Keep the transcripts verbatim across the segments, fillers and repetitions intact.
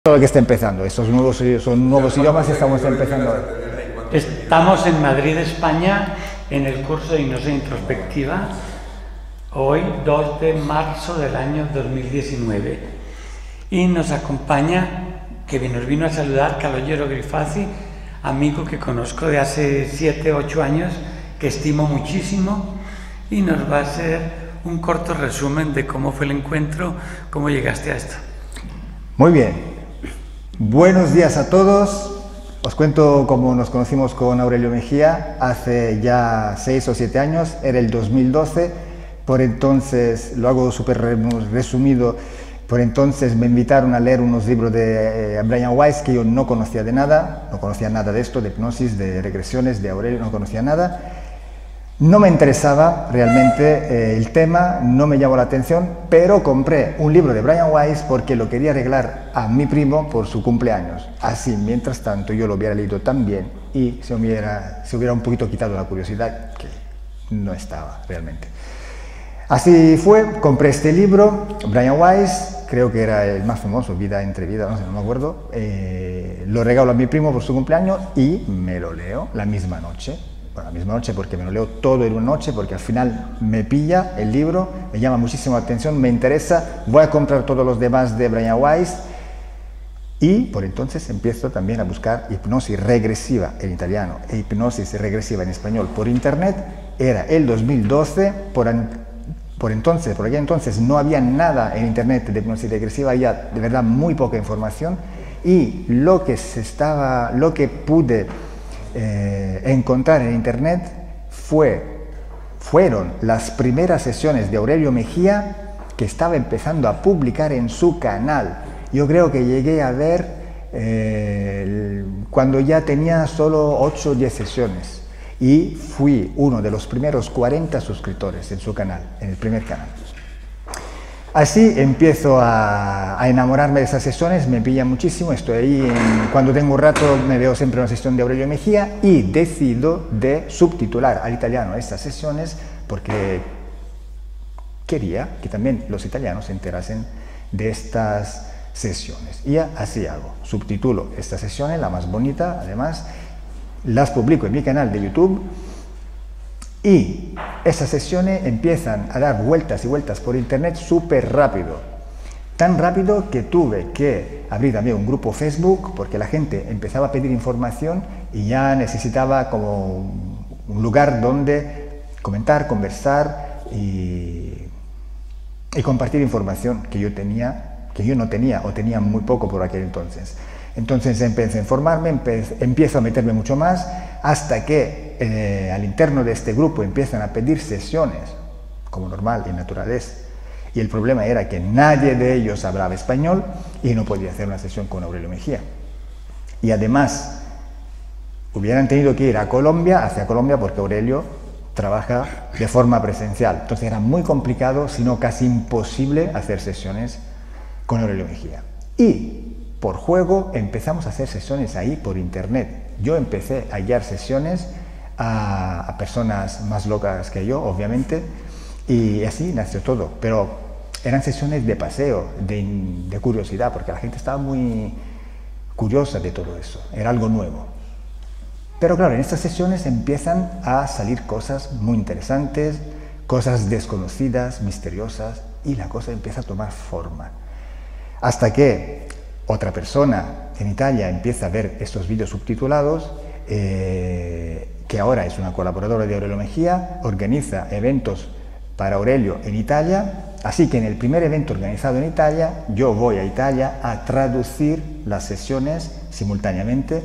Todo lo que está empezando, estos nuevos, son nuevos idiomas y estamos empezando. Estamos en Madrid, España, en el curso de Hipnosis Introspectiva, hoy dos de marzo del año dos mil diecinueve. Y nos acompaña, que nos vino a saludar, Calogero Grifazzi, amigo que conozco de hace siete, ocho años, que estimo muchísimo, y nos va a hacer un corto resumen de cómo fue el encuentro, cómo llegaste a esto. Muy bien. Buenos días a todos. Os cuento cómo nos conocimos con Aurelio Mejía hace ya seis o siete años, era el dos mil doce. Por entonces, lo hago súper resumido, por entonces me invitaron a leer unos libros de eh, Brian Weiss que yo no conocía de nada, no conocía nada de esto, de hipnosis, de regresiones, de Aurelio, no conocía nada. No me interesaba realmente eh, el tema, no me llamó la atención, pero compré un libro de Brian Weiss porque lo quería regalar a mi primo por su cumpleaños. Así, mientras tanto, yo lo hubiera leído también y se hubiera, se hubiera un poquito quitado la curiosidad, que no estaba realmente. Así fue, compré este libro, Brian Weiss, creo que era el más famoso, Vida entre Vida, no sé, no me acuerdo. Eh, lo regalo a mi primo por su cumpleaños y me lo leo la misma noche. Bueno, la misma noche porque me lo leo todo en una noche, porque al final me pilla el libro, me llama muchísimo la atención, me interesa, voy a comprar todos los demás de Brian Weiss y por entonces empiezo también a buscar hipnosis regresiva en italiano e hipnosis regresiva en español por internet. Era el dos mil doce, por, por entonces, por aquel entonces no había nada en internet de hipnosis regresiva, había de verdad muy poca información y lo que se estaba, lo que pude Eh, encontrar en internet fue, fueron las primeras sesiones de Aurelio Mejía que estaba empezando a publicar en su canal. Yo creo que llegué a ver eh, cuando ya tenía solo ocho o diez sesiones y fui uno de los primeros cuarenta suscriptores en su canal, en el primer canal. Así empiezo a, a enamorarme de esas sesiones, me pilla muchísimo, estoy ahí, en, cuando tengo un rato me veo siempre una sesión de Aurelio Mejía y decido de subtitular al italiano estas sesiones porque quería que también los italianos se enterasen de estas sesiones. Y así hago, subtitulo estas sesiones, la más bonita, además, las publico en mi canal de YouTube. Y esas sesiones empiezan a dar vueltas y vueltas por internet súper rápido. Tan rápido que tuve que abrir también un grupo Facebook porque la gente empezaba a pedir información y ya necesitaba como un lugar donde comentar, conversar y, y compartir información que yo tenía, que yo no tenía o tenía muy poco por aquel entonces. Entonces empecé a informarme, empiezo a meterme mucho más, hasta que eh, al interno de este grupo empiezan a pedir sesiones, como normal y natural es. Y el problema era que nadie de ellos hablaba español y no podía hacer una sesión con Aurelio Mejía. Y además, hubieran tenido que ir a Colombia, hacia Colombia, porque Aurelio trabaja de forma presencial. Entonces era muy complicado, si no casi imposible, hacer sesiones con Aurelio Mejía. Y por juego empezamos a hacer sesiones ahí por internet. Yo empecé a hallar sesiones a, a personas más locas que yo, obviamente, y así nació todo. Pero eran sesiones de paseo, de, de curiosidad, porque la gente estaba muy curiosa de todo eso, era algo nuevo. Pero claro, en estas sesiones empiezan a salir cosas muy interesantes, cosas desconocidas, misteriosas, y la cosa empieza a tomar forma. Hasta que otra persona en Italia empieza a ver estos vídeos subtitulados, eh, que ahora es una colaboradora de Aurelio Mejía, organiza eventos para Aurelio en Italia, así que en el primer evento organizado en Italia, yo voy a Italia a traducir las sesiones simultáneamente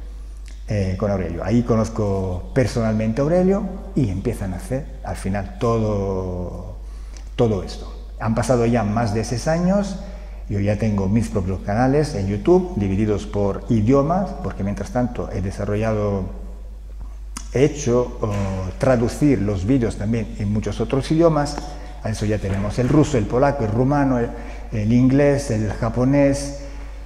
eh, con Aurelio. Ahí conozco personalmente a Aurelio y empiezan a hacer al final todo, todo esto. Han pasado ya más de seis años. Yo ya tengo mis propios canales en YouTube, divididos por idiomas, porque mientras tanto he desarrollado, he hecho uh, traducir los vídeos también en muchos otros idiomas. A eso ya tenemos el ruso, el polaco, el rumano, el, el inglés, el japonés,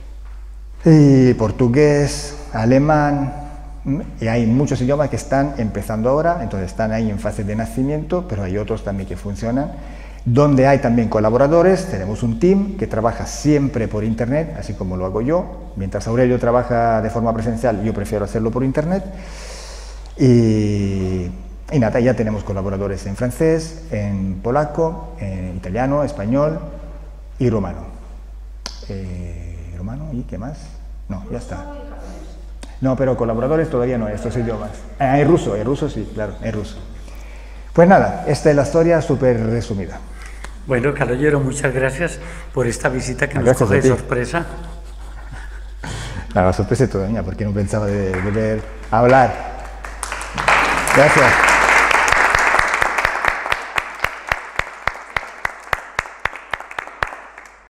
el portugués, alemán, y hay muchos idiomas que están empezando ahora, entonces están ahí en fase de nacimiento, pero hay otros también que funcionan. donde hay también colaboradores. Tenemos un team que trabaja siempre por internet, así como lo hago yo. Mientras Aurelio trabaja de forma presencial, yo prefiero hacerlo por internet. Y, y nada, ya tenemos colaboradores en francés, en polaco, en italiano, español y rumano. Eh, ¿Rumano? ¿Y qué más? No, ya está. No, pero colaboradores todavía no, estos idiomas. Ah, hay ruso, hay ruso, sí, claro, hay ruso. Pues nada, esta es la historia súper resumida. Bueno, Calogero, muchas gracias por esta visita que Ah, nos coge de ti. sorpresa. La sorpresa todavía, porque no pensaba de, de ver hablar. Gracias.